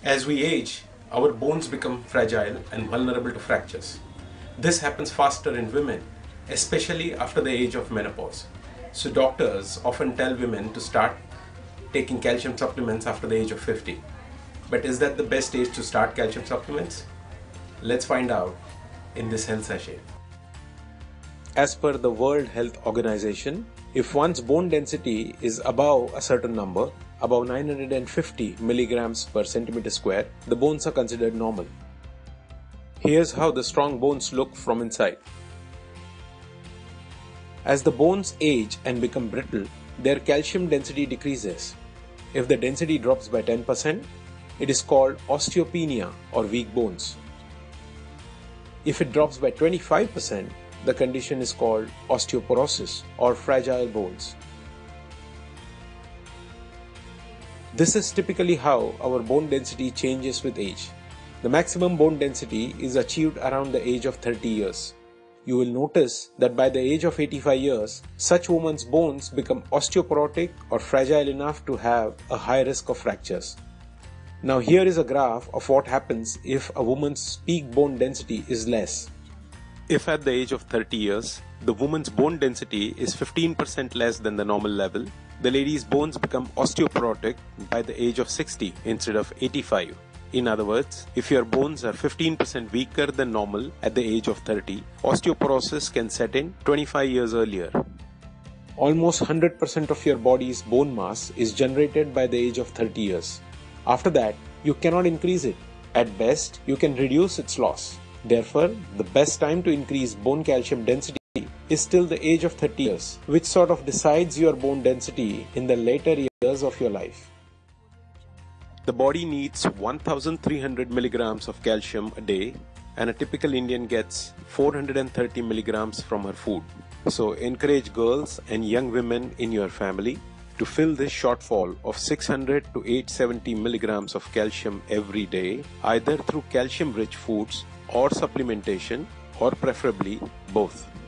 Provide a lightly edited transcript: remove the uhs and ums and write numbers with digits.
As we age, our bones become fragile and vulnerable to fractures. This happens faster in women, especially after the age of menopause. So doctors often tell women to start taking calcium supplements after the age of 50. But is that the best age to start calcium supplements? Let's find out in this health sachet. As per the World Health Organization, if one's bone density is above a certain number, above 950 milligrams per centimeter square, the bones are considered normal. Here's how the strong bones look from inside. As the bones age and become brittle, their calcium density decreases. If the density drops by 10%, it is called osteopenia or weak bones. If it drops by 25%, the condition is called osteoporosis or fragile bones. This is typically how our bone density changes with age. The maximum bone density is achieved around the age of 30 years. You will notice that by the age of 85 years, such women's bones become osteoporotic or fragile enough to have a high risk of fractures. Now here is a graph of what happens if a woman's peak bone density is less. If at the age of 30 years, the woman's bone density is 15% less than the normal level, the lady's bones become osteoporotic by the age of 60 instead of 85. In other words, if your bones are 15% weaker than normal at the age of 30, osteoporosis can set in 25 years earlier. Almost 100% of your body's bone mass is generated by the age of 30 years. After that, you cannot increase it. At best, you can reduce its loss. Therefore, the best time to increase bone calcium density is still the age of 30 years, which sort of decides your bone density in the later years of your life. The body needs 1300 milligrams of calcium a day, and a typical Indian gets 430 milligrams from her food. So encourage girls and young women in your family to fill this shortfall of 600 to 870 milligrams of calcium every day, either through calcium-rich foods or supplementation, or preferably both.